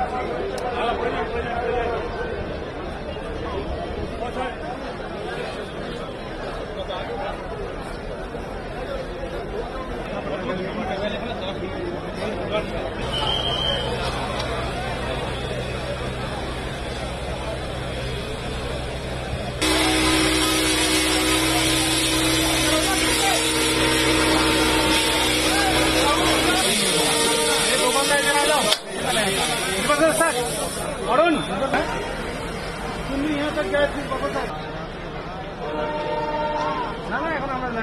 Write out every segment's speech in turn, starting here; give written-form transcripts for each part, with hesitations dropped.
अरुण यहाँ तक गए फिर बाबा साहब ना ना এখন আমরা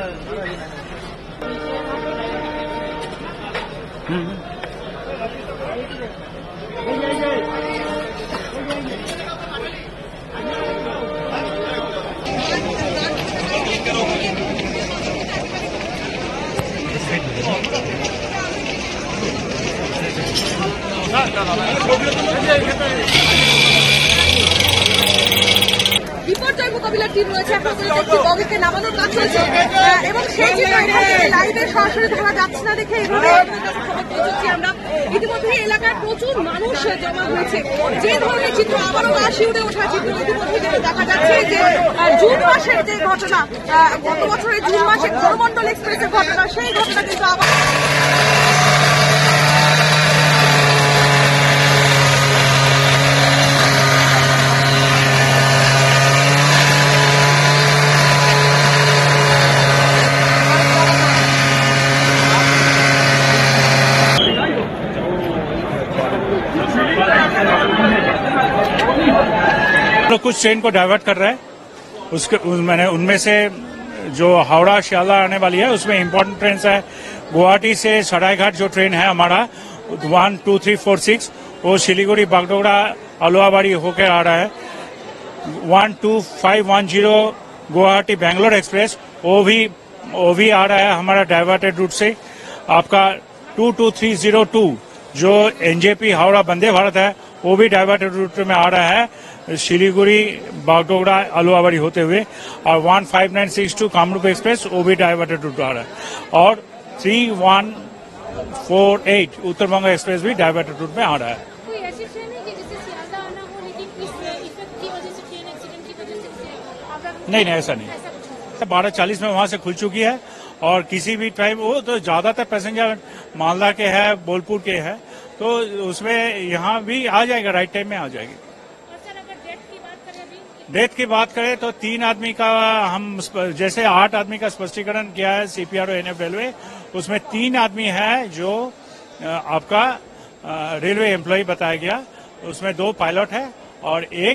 বিপর্যয় মোকাবিলার টিম রয়েছে, এখন পর্যন্ত বগিকে নামানোর কাজ চলছে এবং সেই চিত্র লাইভে সরাসরি ধরা যাচ্ছে না দেখে এইভাবে খবর পৌঁছচ্ছি আমরা। ইতিমধ্যে এলাকায় প্রচুর মানুষ জমা হয়েছে। যে ধরনের চিত্র আবারও গা শিউরে ওঠা চিত্র ইতিমধ্যে যেটা দেখা যাচ্ছে যে জুন মাসের যে ঘটনা, গত বছরের জুন মাসে করমণ্ডল এক্সপ্রেসের ঘটনা, সেই ঘটনা কিন্তু আবার कुछ ट्रेन को डाइवर्ट कर रहा है। मैंने उनमें से जो हावड़ा शियालदा आने वाली है उसमें इम्पोर्टेंट ट्रेन है। गुवाहाटी से सरायघाट जो ट्रेन है हमारा 12346 वो सिलीगुड़ी बागडोगरा अलुआबाड़ी होकर आ रहा है। 12510 गुवाहाटी बेंगलोर एक्सप्रेस वो भी आ रहा है हमारा डाइवर्टेड रूट से। आपका 22302 जो एनजेपी हावड़ा वंदे भारत है वो भी डाइवर्टेड रूट में आ रहा है सिलीगुड़ी बागडोगरा अलुआबाड़ी होते हुए। और 15962 कामरूप एक्सप्रेस वो भी डाइवर्टेड रूट आ रहा है। और 3148 उत्तरबंग एक्सप्रेस भी डाइवर्टेड रूट में आ रहा है। कोई ऐसी ट्रेन है कि जिससे सियालदा आना हो लेकिन इस इफेक्ट की वजह से, ट्रेन एक्सीडेंट की वजह से नहीं ऐसा नहीं। 12:40 में वहां से खुल चुकी है और किसी भी टाइम वो तो ज्यादातर पैसेंजर मालदा के है, बोलपुर के है, तो उसमें यहाँ भी आ जाएगा, राइट टाइम में आ जाएगी। डेथ की बात करें तो 3 आदमी का हम जैसे 8 आदमी का स्पष्टीकरण किया है सीपीआरओ एनएफ रेलवे, उसमें 3 आदमी है जो आपका रेलवे एम्प्लॉय बताया गया, उसमें 2 पायलट है और 1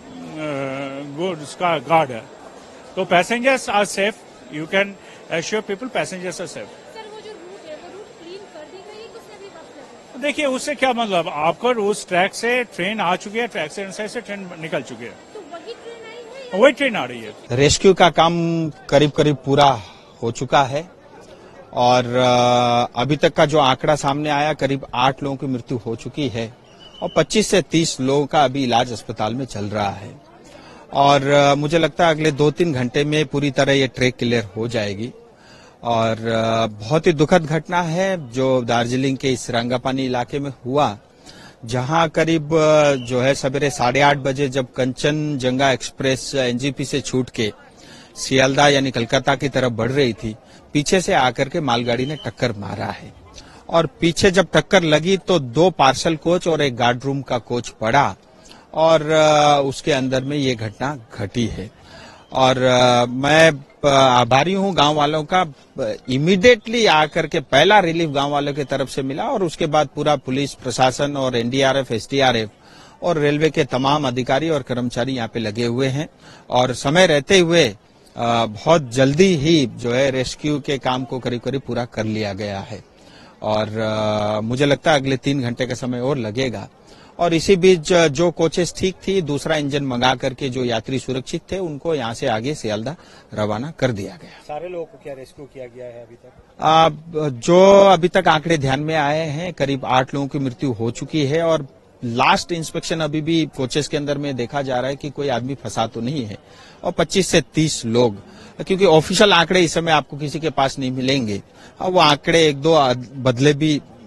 उसका गार्ड है। तो passengers are safe, you can assure people passengers are safe. Sir वो जो रूट है वो रूट क्लीन कर दी गई है किसने भी बस लगा? देखिए उससे क्या मतलब, आपको उस ट्रैक से ट्रेन आ चुकी है, ट्रैक से ट्रेन निकल चुकी है, वही ट्रेन आ रही है। रेस्क्यू का काम करीब करीब पूरा हो चुका है और अभी तक का जो आंकड़ा सामने आया करीब 8 लोगों की मृत्यु हो चुकी है और 25 से 30 लोगों का अभी इलाज अस्पताल में चल रहा है। और मुझे लगता है अगले 2-3 घंटे में पूरी तरह ये ट्रैक क्लियर हो जाएगी। और बहुत ही दुखद घटना है जो दार्जिलिंग के इस रंगापानी इलाके में हुआ, जहां करीब जो है सवेरे 8:30 बजे जब कंचनजंगा एक्सप्रेस एनजीपी से छूट के सियालदा यानी कलकत्ता की तरफ बढ़ रही थी, पीछे से आकर के मालगाड़ी ने टक्कर मारा है। और पीछे जब टक्कर लगी तो 2 पार्सल कोच और 1 गार्ड रूम का कोच पड़ा और उसके अंदर में ये घटना घटी है। और मैं आभारी हूं गांव वालों का, इमीडिएटली आकर के पहला रिलीफ गांव वालों की तरफ से मिला और उसके बाद पूरा पुलिस प्रशासन और एनडीआरएफ, एसडीआरएफ और रेलवे के तमाम अधिकारी और कर्मचारी यहां पे लगे हुए हैं। और समय रहते हुए बहुत जल्दी ही जो है रेस्क्यू के काम को करीब करीब पूरा कर लिया गया है और मुझे लगता है अगले 3 घंटे का समय और लगेगा। और इसी बीच जो कोचेस ठीक थी, दूसरा इंजन मंगा करके जो यात्री सुरक्षित थे उनको यहाँ से आगे सियालदा रवाना कर दिया गया। सारे लोगों को क्या रेस्क्यू किया गया है अभी तक? जो अभी तक आंकड़े ध्यान में आए हैं करीब 8 लोगों की मृत्यु हो चुकी है और लास्ट इंस्पेक्शन अभी भी कोचेस के अंदर में देखा जा रहा है कि कोई आदमी फंसा तो नहीं है। और 25 से 30 लोग, क्योंकि ऑफिशियल आंकड़े इस समय आपको किसी के पास नहीं मिलेंगे, वो आंकड़े 1-2 बदले भी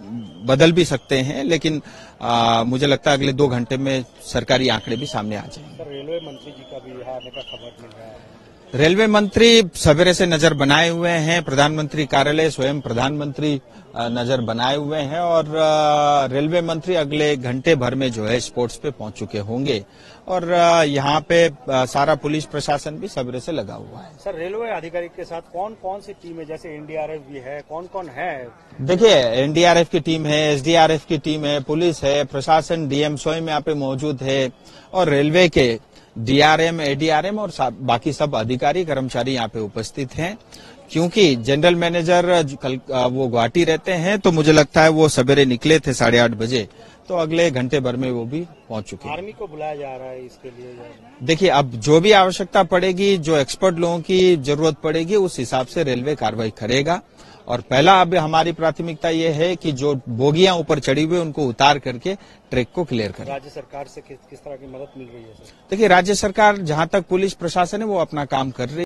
बदल भी सकते हैं, लेकिन मुझे लगता है अगले 2 घंटे में सरकारी आंकड़े भी सामने आ जाएंगे। सर, रेलवे मंत्री जी का भी यहाँ आने का खबर मिल रहा है। रेलवे मंत्री सवेरे से नजर बनाए हुए हैं, प्रधानमंत्री कार्यालय स्वयं प्रधानमंत्री नजर बनाए हुए हैं, और रेलवे मंत्री अगले घंटे भर में जो है स्पोर्ट्स पे पहुंच चुके होंगे, और यहाँ पे सारा पुलिस प्रशासन भी सवेरे से लगा हुआ है। सर, रेलवे आधिकारिक के साथ कौन कौन सी टीम है, जैसे एनडीआरएफ भी है, कौन कौन है? देखिए, एनडीआरएफ की टीम है, एसडीआरएफ की टीम है, पुलिस है, प्रशासन डीएम स्वयं यहाँ पे मौजूद है, और रेलवे के डीआरएम, एडीआरएम और बाकी सब अधिकारी कर्मचारी यहाँ पे उपस्थित हैं। क्योंकि जनरल मैनेजर कल वो गुवाहाटी रहते हैं, तो मुझे लगता है वो सवेरे निकले थे 8:30 बजे, तो अगले घंटे भर में वो भी पहुंच चुके हैं। आर्मी को बुलाया जा रहा है इसके लिए। देखिए, अब जो भी आवश्यकता पड़ेगी, जो एक्सपर्ट लोगों की जरूरत पड़ेगी, उस हिसाब से रेलवे कार्रवाई करेगा। और पहला अब हमारी प्राथमिकता ये है कि जो बोगियां ऊपर चढ़ी हुई उनको उतार करके ट्रैक को क्लियर करें। राज्य सरकार से किस तरह की मदद मिल रही है सर? देखिए, राज्य सरकार जहां तक पुलिस प्रशासन है वो अपना काम कर रही है।